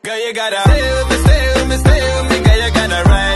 Girl, you gotta stay with me, girl, you gotta ride